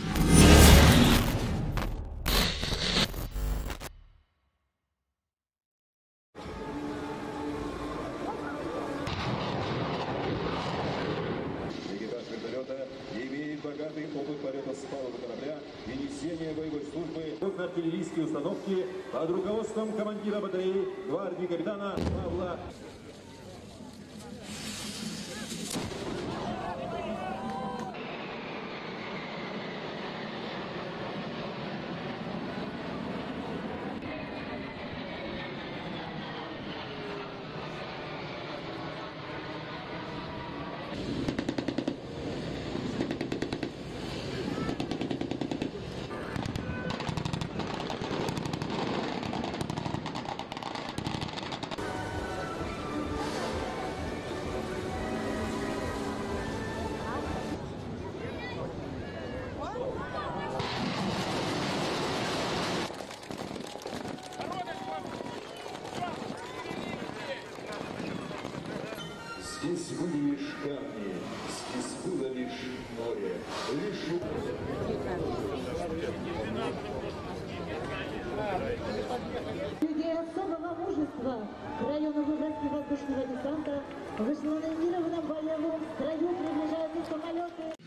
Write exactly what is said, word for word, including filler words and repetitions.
Имеет богатый опыт полета с палубы корабля и несения боевой службы в артиллерийские установки под руководством командира батареи гвардии капитана Павла. Здесь были лишь камни, здесь было лишь море, лишь... Людей особого мужества районо-выборгского воздушного десанта в эшелонированном боевом строю приближаются самолеты.